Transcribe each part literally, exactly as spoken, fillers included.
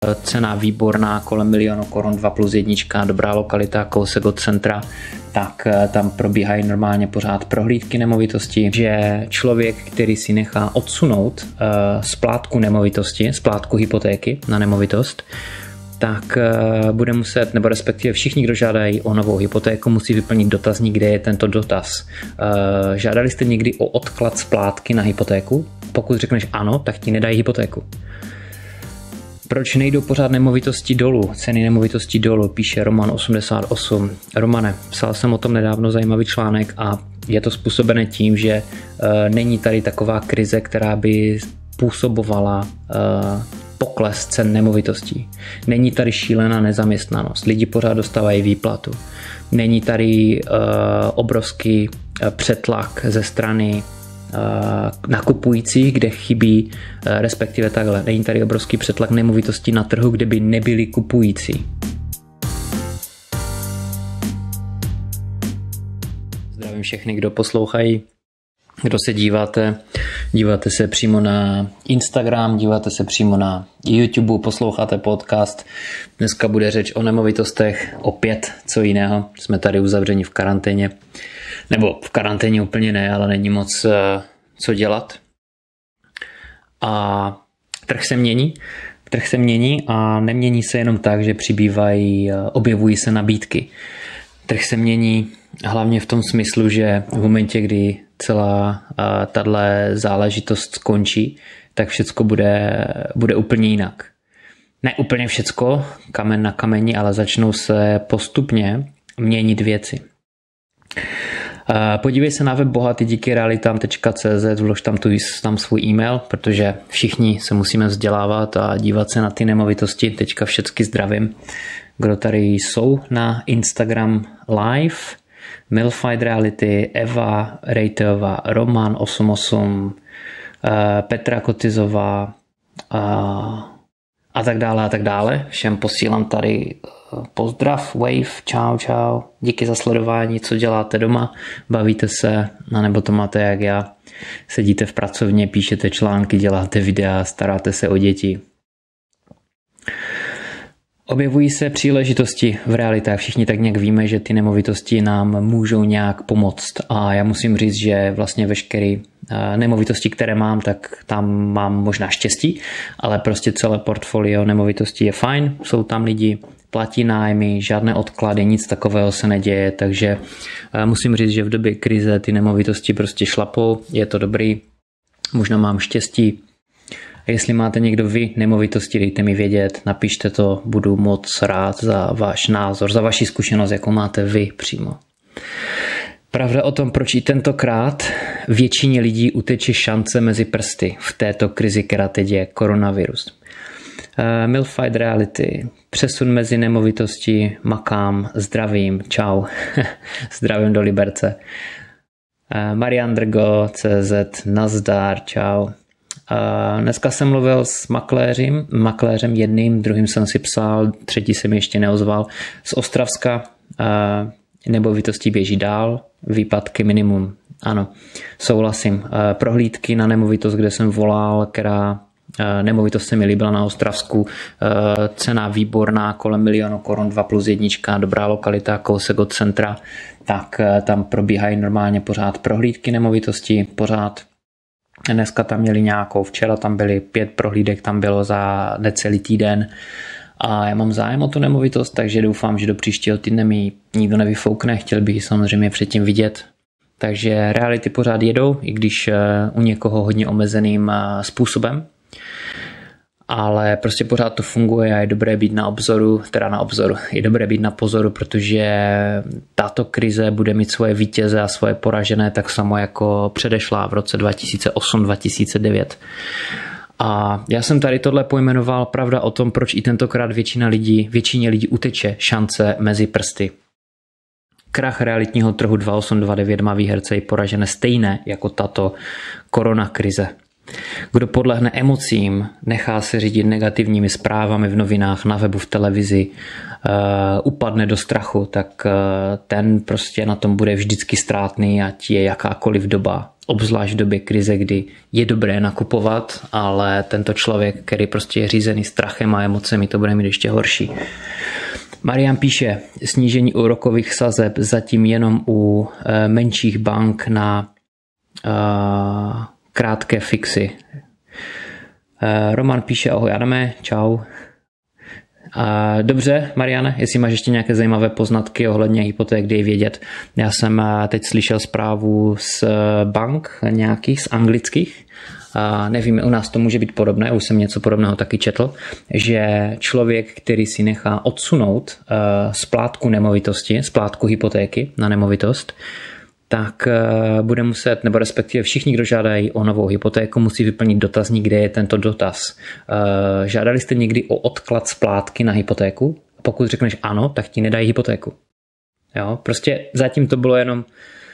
Cena výborná, kolem milionu korun, dva plus jednička, dobrá lokalita, kousek od centra, tak tam probíhají normálně pořád prohlídky nemovitosti, že člověk, který si nechá odsunout splátku nemovitosti, splátku hypotéky na nemovitost, tak bude muset, nebo respektive všichni, kdo žádají o novou hypotéku, musí vyplnit dotazník, kde je tento dotaz. Žádali jste někdy o odklad splátky na hypotéku? Pokud řekneš ano, tak ti nedají hypotéku. Proč nejdou pořád nemovitosti dolů, ceny nemovitosti dolů, píše Roman osmdesát osm. Romane, psal jsem o tom nedávno zajímavý článek a je to způsobené tím, že uh, není tady taková krize, která by působovala uh, pokles cen nemovitostí. Není tady šílená nezaměstnanost, lidi pořád dostávají výplatu. Není tady uh, obrovský uh, přetlak ze strany nakupujících, kde chybí, respektive takhle, není tady obrovský přetlak nemovitostí na trhu, kde by nebyli kupující. Zdravím všechny, kdo poslouchají, kdo se díváte, díváte se přímo na Instagram, díváte se přímo na YouTube, posloucháte podcast. Dneska bude řeč o nemovitostech, opět co jiného, jsme tady uzavřeni v karanténě. Nebo v karanténě úplně ne, ale není moc uh, co dělat. A trh se mění. Trh se mění a nemění se jenom tak, že přibývají, uh, objevují se nabídky. Trh se mění hlavně v tom smyslu, že v momentě, kdy celá uh, tato záležitost skončí, tak všecko bude, bude úplně jinak. Ne úplně všecko, kamen na kameni, ale začnou se postupně měnit věci. Podívej se na web bohatý díky realitám tečka cé zet, vlož tam, tu, tam svůj e-mail, protože všichni se musíme vzdělávat a dívat se na ty nemovitosti. Teďka všecky zdravím, kdo tady jsou na Instagram live. Milfight Reality, Eva Rejtová, Roman osm osm, Petra Kotizová a, a tak dále a tak dále. Všem posílám tady pozdrav, wave, čau, čau, díky za sledování, co děláte doma, bavíte se, anebo to máte jak já, sedíte v pracovně, píšete články, děláte videa, staráte se o děti. Objevují se příležitosti v realitách, všichni tak nějak víme, že ty nemovitosti nám můžou nějak pomoct a já musím říct, že vlastně veškeré nemovitosti, které mám, tak tam mám možná štěstí, ale prostě celé portfolio nemovitostí je fajn, jsou tam lidi, platí nájmy, žádné odklady, nic takového se neděje, takže musím říct, že v době krize ty nemovitosti prostě šlapou, je to dobrý, možná mám štěstí. A jestli máte někdo vy nemovitosti, dejte mi vědět, napište to, budu moc rád za váš názor, za vaši zkušenost, jakou máte vy přímo. Pravda o tom, proč i tentokrát většině lidí uteče šance mezi prsty v této krizi, která teď je koronavirus. Uh, Milfight Reality, přesun mezi nemovitosti, makám, zdravím, čau, zdravím do Liberce. Uh, Marian Drgo, cé zet, nazdar, čau. Uh, dneska jsem mluvil s makléřem, makléřem jedným, druhým jsem si psal, třetí jsem ještě neozval. Z Ostravska uh, nemovitosti běží dál, výpadky minimum. Ano, souhlasím. Uh, prohlídky na nemovitost, kde jsem volal, která nemovitost se mi líbila na Ostravsku, cena výborná, kolem milionu korun, dva plus jednička, dobrá lokalita, kousek od centra, tak tam probíhají normálně pořád prohlídky nemovitosti, pořád. Dneska tam měli nějakou, včera tam byly pět prohlídek, tam bylo za necelý týden a já mám zájem o tu nemovitost, takže doufám, že do příštího týdne mi nikdo nevyfoukne, chtěl bych ji samozřejmě předtím vidět. Takže reality pořád jedou, i když u někoho hodně omezeným způsobem. Ale prostě pořád to funguje a je dobré být na obzoru, teda na obzoru, je dobré být na pozoru, protože tato krize bude mít svoje vítěze a svoje poražené tak samo jako předešlá v roce dva tisíce osm dva tisíce devět. A já jsem tady tohle pojmenoval pravda o tom, proč i tentokrát většina lidí, většině lidí uteče šance mezi prsty. Krach realitního trhu dva osm dva devět má výherce i poražené stejné jako tato koronakrize. Kdo podlehne emocím, nechá se řídit negativními zprávami v novinách, na webu, v televizi, uh, upadne do strachu, tak uh, ten prostě na tom bude vždycky ztrátný, ať je jakákoliv doba. obzvlášť v době krize, kdy je dobré nakupovat, ale tento člověk, který prostě je řízený strachem a emocemi, to bude mít ještě horší. Marian píše, snížení úrokových sazeb zatím jenom u e, menších bank na e, krátké fixy. E, Roman píše, ahoj Adame, čau. A dobře, Mariane, jestli máš ještě nějaké zajímavé poznatky ohledně hypoték, dej vědět. Já jsem teď slyšel zprávu z bank nějakých, z anglických. A nevím, u nás to může být podobné, už jsem něco podobného taky četl, že člověk, který si nechá odsunout splátku nemovitosti, splátku hypotéky na nemovitost, tak bude muset, nebo respektive všichni, kdo žádají o novou hypotéku, musí vyplnit dotazník, kde je tento dotaz. Žádali jste někdy o odklad splátky na hypotéku? Pokud řekneš ano, tak ti nedají hypotéku. Jo? Prostě zatím to bylo jenom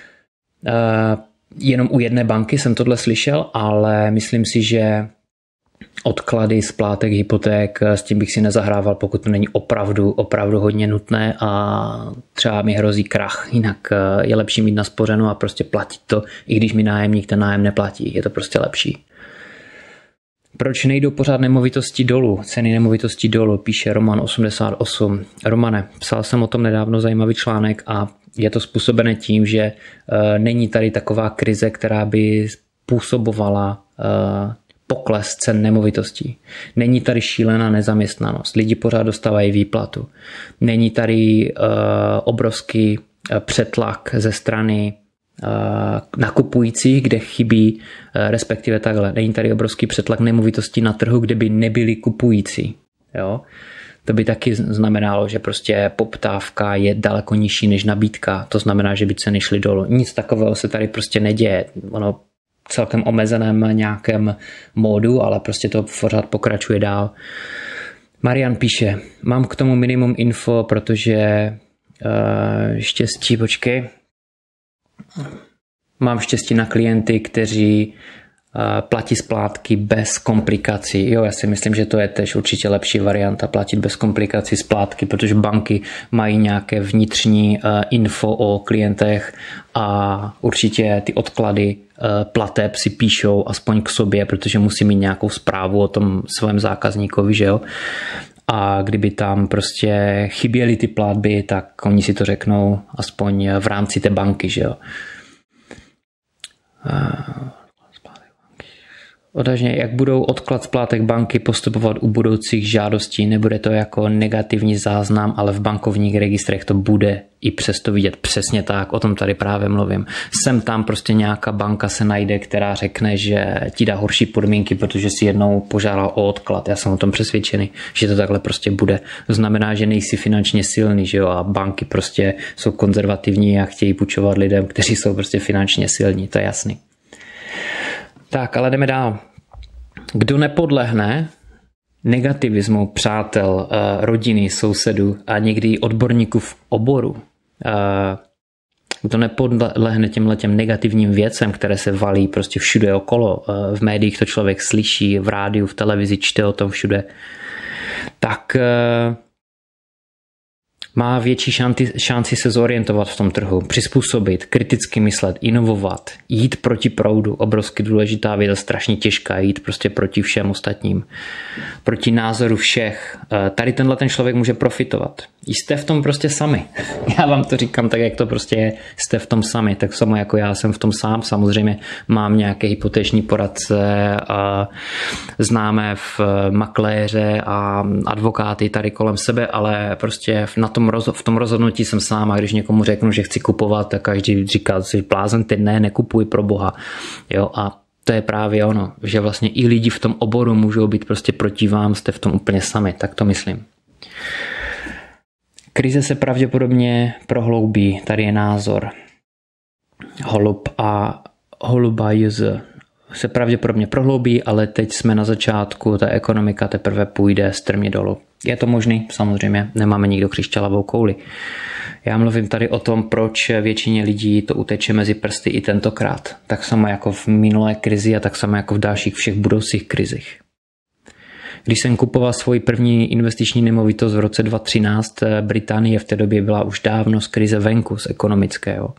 jenom u jedné banky jsem tohle slyšel, ale myslím si, že odklady splátek hypoték, s tím bych si nezahrával, pokud to není opravdu, opravdu hodně nutné a třeba mi hrozí krach, jinak je lepší mít naspořeno a prostě platit to, i když mi nájemník ten nájem neplatí, je to prostě lepší. Proč nejdou pořád nemovitosti dolů, ceny nemovitostí dolů, píše Roman osmdesát osm. Romane, psal jsem o tom nedávno zajímavý článek a je to způsobené tím, že není tady taková krize, která by způsobovala pokles cen nemovitostí. Není tady šílená nezaměstnanost. Lidi pořád dostávají výplatu. Není tady uh, obrovský uh, přetlak ze strany uh, nakupujících, kde chybí, uh, respektive takhle. Není tady obrovský přetlak nemovitostí na trhu, kde by nebyli kupující. Jo? To by taky znamenalo, že prostě poptávka je daleko nižší než nabídka. To znamená, že by ceny šly dolů. Nic takového se tady prostě neděje. Ono celkem omezeném nějakém módu, ale prostě to pořád pokračuje dál. Marian píše, mám k tomu minimum info, protože uh, štěstí, počkej, mám štěstí na klienty, kteří uh, platí splátky bez komplikací. Jo, já si myslím, že to je tež určitě lepší varianta, platit bez komplikací splátky, protože banky mají nějaké vnitřní uh, info o klientech a určitě ty odklady plateb si píšou aspoň k sobě, protože musí mít nějakou zprávu o tom svém zákazníkovi, že jo. A kdyby tam prostě chyběly ty platby, tak oni si to řeknou aspoň v rámci té banky, že jo. Odažně, jak budou odklad splátek banky postupovat u budoucích žádostí, nebude to jako negativní záznam, ale v bankovních registrech to bude i přesto vidět přesně tak, o tom tady právě mluvím. Sem tam prostě nějaká banka se najde, která řekne, že ti dá horší podmínky, protože si jednou požádal o odklad. Já jsem o tom přesvědčený, že to takhle prostě bude. To znamená, že nejsi finančně silný, že jo, a banky prostě jsou konzervativní a chtějí půjčovat lidem, kteří jsou prostě finančně silní, to je jasný. Tak, ale jdeme dál. Kdo nepodlehne negativismu přátel, rodiny, sousedů a někdy odborníků v oboru, kdo nepodlehne těmhletěm negativním věcem, které se valí prostě všude okolo, v médiích to člověk slyší, v rádiu, v televizi, čte o tom všude, tak má větší šanci, šanci se zorientovat v tom trhu, přizpůsobit, kriticky myslet, inovovat, jít proti proudu, obrovsky důležitá věc, strašně těžká, jít prostě proti všem ostatním, proti názoru všech. Tady tenhle ten člověk může profitovat. Jste v tom prostě sami. Já vám to říkám tak, jak to prostě je. Jste v tom sami, tak samo jako já jsem v tom sám. Samozřejmě mám nějaké hypoteční poradce, a známé v makléře a advokáty tady kolem sebe, ale prostě na tom roz, v tom rozhodnutí jsem sám a když někomu řeknu, že chci kupovat, tak každý říká, že blázen, ty ne, nekupuj pro boha. Jo, a to je právě ono, že vlastně i lidi v tom oboru můžou být prostě proti vám, jste v tom úplně sami, tak to myslím. Krize se pravděpodobně prohloubí, tady je názor. Holub a holuba juze se pravděpodobně prohloubí, ale teď jsme na začátku, ta ekonomika teprve půjde strmě dolů. Je to možný? Samozřejmě, nemáme nikdo křišťálovou kouli. Já mluvím tady o tom, proč většině lidí to uteče mezi prsty i tentokrát. Tak samo jako v minulé krizi a tak samo jako v dalších všech budoucích krizích. Když jsem kupoval svoji první investiční nemovitost v roce dva tisíce třináct, Británie v té době byla už dávno z krize venku, z ekonomického.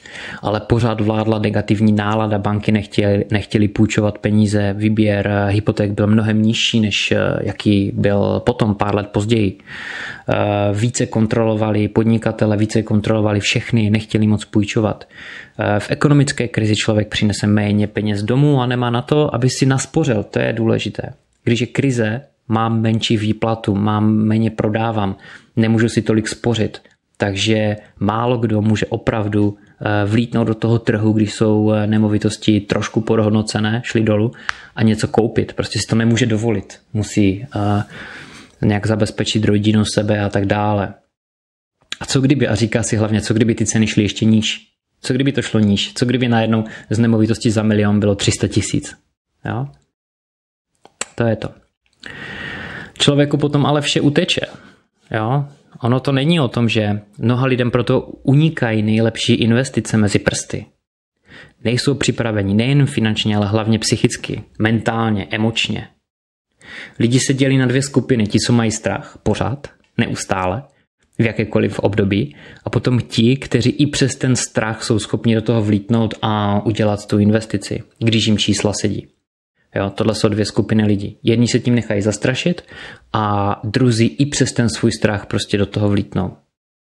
ale pořád vládla negativní nálada, banky nechtěli, nechtěli půjčovat peníze, výběr hypoték byl mnohem nižší, než jaký byl potom pár let později. Více kontrolovali podnikatele, více kontrolovali všechny, nechtěli moc půjčovat. V ekonomické krizi člověk přinese méně peněz domů a nemá na to, aby si naspořil, to je důležité. Když je krize, mám menší výplatu, mám méně prodávám, nemůžu si tolik spořit. Takže málo kdo může opravdu vlítnout do toho trhu, když jsou nemovitosti trošku podhodnocené, šly dolů a něco koupit. Prostě si to nemůže dovolit. Musí nějak zabezpečit rodinu, sebe a tak dále. A co kdyby, a říká si hlavně, co kdyby ty ceny šly ještě níž? Co kdyby to šlo níž? Co kdyby najednou z nemovitosti za milion bylo tři sta tisíc? Jo? To je to. Člověku potom ale vše uteče. Jo? Ono to není o tom, že mnoha lidem proto unikají nejlepší investice mezi prsty. Nejsou připraveni nejen finančně, ale hlavně psychicky, mentálně, emočně. Lidi se dělí na dvě skupiny. Ti, co mají strach, pořád, neustále, v jakékoliv období, a potom ti, kteří i přes ten strach jsou schopni do toho vlítnout a udělat tu investici, když jim čísla sedí. Jo, tohle jsou dvě skupiny lidí. Jedni se tím nechají zastrašit a druzí i přes ten svůj strach prostě do toho vlítnou.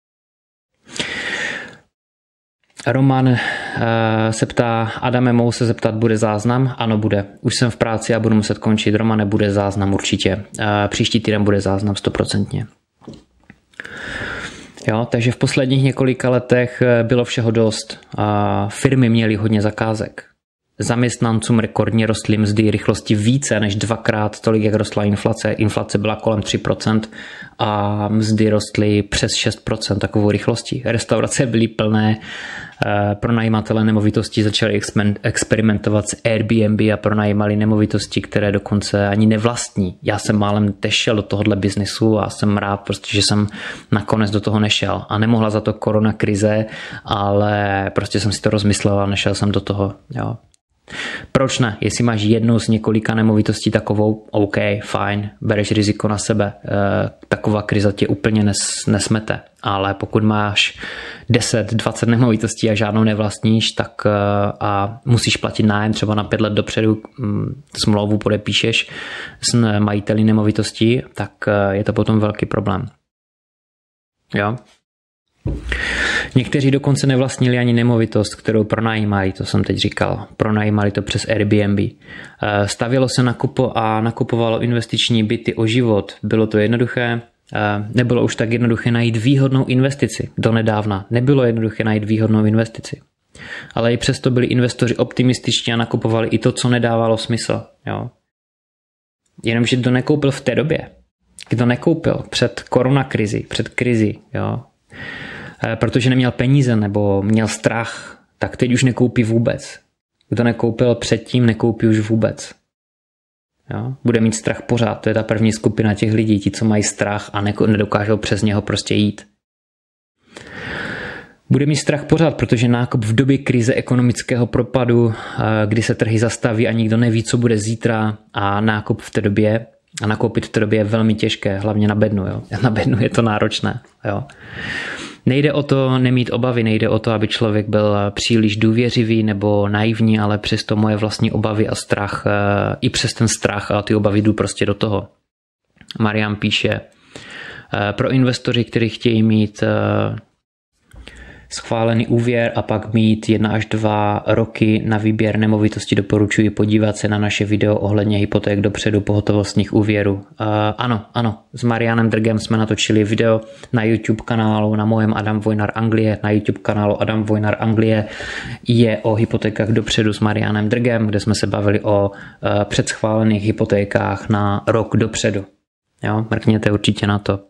Roman uh, se ptá, Adame, mohu se zeptat, bude záznam? Ano, bude. Už jsem v práci a budu muset končit. Romane, bude záznam určitě. Uh, příští týden bude záznam stoprocentně. Jo, takže v posledních několika letech bylo všeho dost. Uh, firmy měly hodně zakázek. Zaměstnancům rekordně rostly mzdy rychlosti více než dvakrát tolik, jak rostla inflace. Inflace byla kolem tři procenta a mzdy rostly přes šest procent takovou rychlostí. Restaurace byly plné, pronajímatele nemovitostí začali experimentovat s Airbnb a pronajímali nemovitosti, které dokonce ani nevlastní. Já jsem málem nešel do tohohle biznesu a jsem rád, prostě, že jsem nakonec do toho nešel. A nemohla za to korona krize, ale prostě jsem si to rozmyslel a nešel jsem do toho. Jo. Proč ne? Jestli máš jednu z několika nemovitostí takovou, OK, fajn, bereš riziko na sebe. E, taková krize tě úplně nes, nesmete. Ale pokud máš deset dvacet nemovitostí a žádnou nevlastníš, tak a musíš platit nájem třeba na pět let dopředu, smlouvu podepíšeš s majiteli nemovitostí, tak je to potom velký problém. Jo? Někteří dokonce nevlastnili ani nemovitost, kterou pronajímali, to jsem teď říkal. Pronajímali to přes Airbnb. Stavělo se nakupo a nakupovalo investiční byty o život. Bylo to jednoduché. Nebylo už tak jednoduché najít výhodnou investici. Donedávna nebylo jednoduché najít výhodnou investici. Ale i přesto byli investoři optimističtí a nakupovali i to, co nedávalo smysl. Jo? Jenomže to nekoupil v té době. Kdo nekoupil před koronakrizi, před krizi, jo? Protože neměl peníze nebo měl strach, tak teď už nekoupí vůbec. Kdo nekoupil předtím, nekoupí už vůbec. Jo? Bude mít strach pořád, to je ta první skupina těch lidí, ti, co mají strach a nedokážou přes něho prostě jít. Bude mít strach pořád, protože nákup v době krize ekonomického propadu, kdy se trhy zastaví a nikdo neví, co bude zítra, a nákup v té době, a nakoupit v té době je velmi těžké, hlavně na bednu. Jo? Na bednu je to náročné. Jo? Nejde o to nemít obavy, nejde o to, aby člověk byl příliš důvěřivý nebo naivní, ale přesto moje vlastní obavy a strach, i přes ten strach a ty obavy jdu prostě do toho. Marian píše, pro investoři, kteří chtějí mít schválený úvěr a pak mít jedna až dva roky na výběr nemovitosti, doporučuji podívat se na naše video ohledně hypoték dopředu pohotovostních úvěrů. Uh, ano, ano, s Marianem Drgem jsme natočili video na YouTube kanálu, na mojem Adam Vojnar Anglie, na YouTube kanálu Adam Vojnar Anglie je o hypotékách dopředu s Marianem Drgem, kde jsme se bavili o uh, předschválených hypotékách na rok dopředu. Jo, mrkněte určitě na to.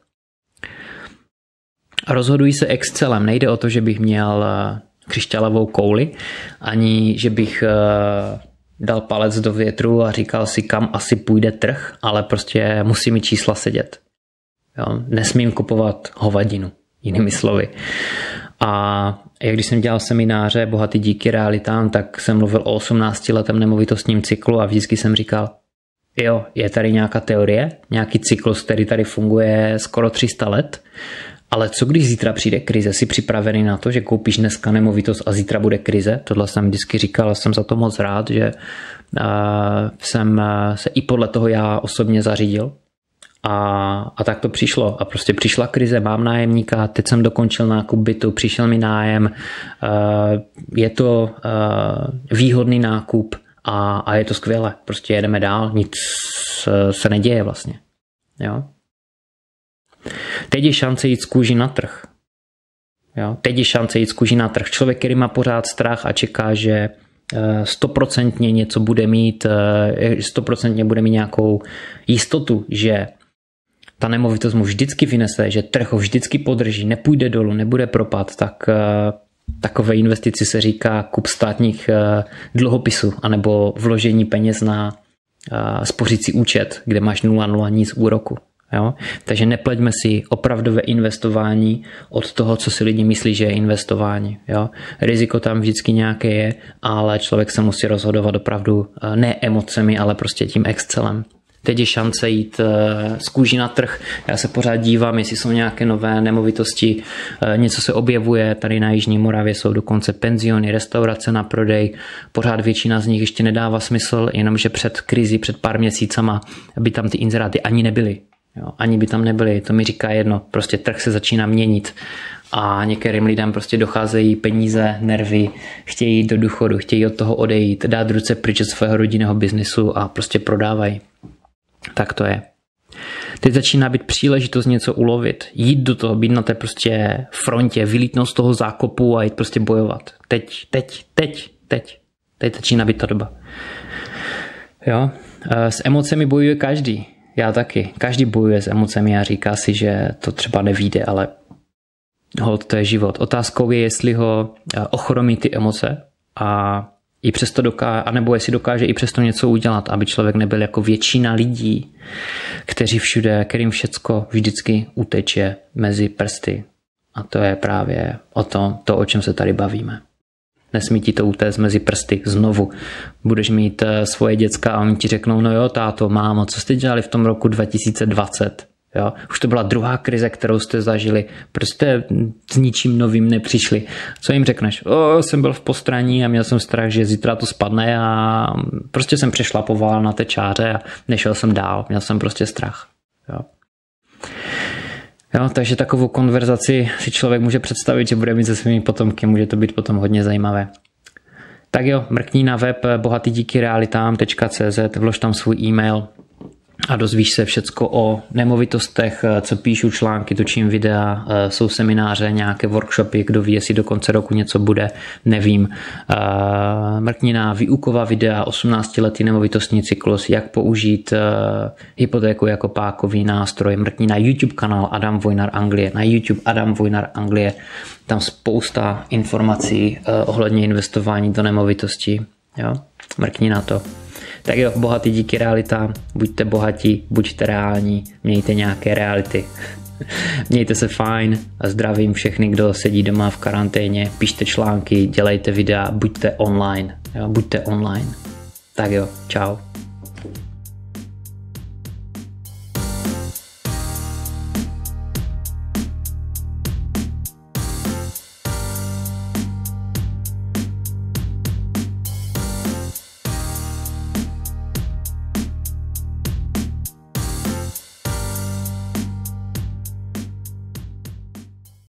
Rozhoduji se Excelem. Nejde o to, že bych měl křišťálovou kouli, ani že bych dal palec do větru a říkal si, kam asi půjde trh, ale prostě musí mi čísla sedět. Jo? Nesmím kupovat hovadinu, jinými slovy. A jak když jsem dělal semináře Bohatý díky realitám, tak jsem mluvil o osmnáctiletém nemovitostním cyklu a vždycky jsem říkal, jo, je tady nějaká teorie, nějaký cyklus, který tady funguje skoro tři sta let, Ale co když zítra přijde krize? Jsi připravený na to, že koupíš dneska nemovitost a zítra bude krize? Tohle jsem vždycky říkal, jsem za to moc rád, že uh, jsem se i podle toho já osobně zařídil. A, a tak to přišlo. A prostě přišla krize, mám nájemníka, teď jsem dokončil nákup bytu, přišel mi nájem, uh, je to uh, výhodný nákup a, a je to skvělé. Prostě jedeme dál, nic se neděje vlastně. Jo? Teď je šance jít z kůží na trh. Jo? Teď je šance jít z kůží na trh. Člověk, který má pořád strach a čeká, že stoprocentně něco bude mít, stoprocentně bude mít nějakou jistotu, že ta nemovitost mu vždycky vynese, že trh ho vždycky podrží, nepůjde dolů, nebude propad, tak takové investici se říká kup státních dluhopisů anebo vložení peněz na spořící účet, kde máš nula nula nic úroku. Jo? Takže nepleťme si opravdové investování od toho, co si lidi myslí, že je investování. Jo? Riziko tam vždycky nějaké je, ale člověk se musí rozhodovat opravdu ne emocemi, ale prostě tím excelem. Teď je šance jít z kůží na trh. Já se pořád dívám, jestli jsou nějaké nové nemovitosti, něco se objevuje, tady na Jižní Moravě jsou dokonce penziony, restaurace na prodej, pořád většina z nich ještě nedává smysl, jenomže před krizi, před pár měsícama by tam ty inzeráty ani nebyly. Jo, ani by tam nebyly, to mi říká jedno, prostě trh se začíná měnit a některým lidem prostě docházejí peníze, nervy, chtějí jít do důchodu, chtějí od toho odejít, dát ruce pryč od svého rodinného biznesu a prostě prodávají. Tak to je. Teď začíná být příležitost něco ulovit, jít do toho, být na té prostě frontě, vylítnout z toho zákopu a jít prostě bojovat. Teď, teď, teď, teď. Teď začíná být ta doba. Jo, s emocemi bojuje každý. Já taky. Každý bojuje s emocemi a říká si, že to třeba nevyjde, ale hold, to je život. Otázkou je, jestli ho ochromí ty emoce a i přesto dokáže, anebo jestli dokáže i přesto něco udělat, aby člověk nebyl jako většina lidí, kteří všude, kterým všecko vždycky uteče mezi prsty. A to je právě o tom, to, o čem se tady bavíme. Nesmí ti to utéct mezi prsty znovu. Budeš mít svoje děcka a oni ti řeknou, no jo, táto, mámo, co jste dělali v tom roku dva tisíce dvacet? Jo? Už to byla druhá krize, kterou jste zažili. Proč jste s ničím novým nepřišli? Co jim řekneš? O, jsem byl v postranní a měl jsem strach, že zítra to spadne a prostě jsem přešlapoval na té čáře a nešel jsem dál. Měl jsem prostě strach. Jo? Jo, takže takovou konverzaci si člověk může představit, že bude mít se svými potomky, může to být potom hodně zajímavé. Tak jo, mrkni na web bohatý díky realitám tečka cé zet, vlož tam svůj e-mail a dozvíš se všecko o nemovitostech, co píšu články, točím videa, jsou semináře, nějaké workshopy, kdo ví, jestli do konce roku něco bude, nevím. Mrkni na výuková videa, osmnáctiletý nemovitostní cyklus, jak použít hypotéku jako pákový nástroj. Mrkni na YouTube kanál Adam Vojnar Anglie, na YouTube Adam Vojnar Anglie, tam spousta informací ohledně investování do nemovitosti. Jo? Mrkni na to. Tak jo, bohatý díky realitám, buďte bohatí, buďte reální, mějte nějaké reality. Mějte se fajn a zdravím všechny, kdo sedí doma v karanténě, pište články, dělejte videa, buďte online, jo, buďte online. Tak jo, čau.